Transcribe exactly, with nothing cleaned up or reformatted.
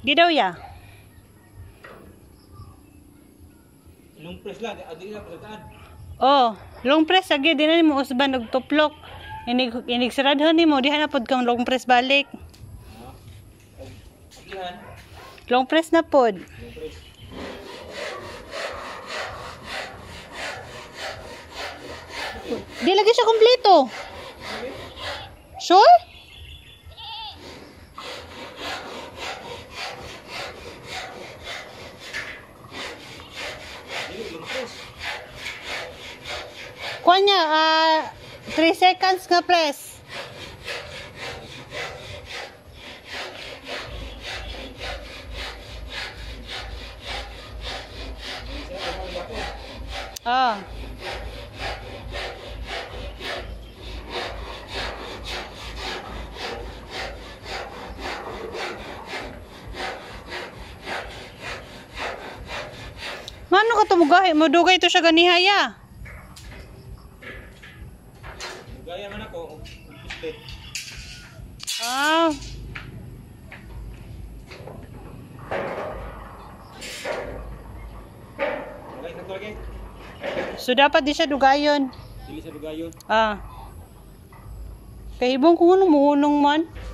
Gidaw ya. Long press lang, adi na pagkataan. Oh, long press lagi di na nimo usban og tuplok. Inig inig saradhon nimo diha na pod kang long press balik. Agihan. Long press na pod. Long press. Di lagi siya kompleto. Sure? Kuha niya, ah, three seconds nga press. Ah. Mano ka tumugahi? Madugay ito siya ganihaya. Gaya man ako, pislet. Ah. Lagay sa tulog eh. So dapat di siya dugayon. Dili sa dugayon. Ah. Kahibong kung ano muunong man.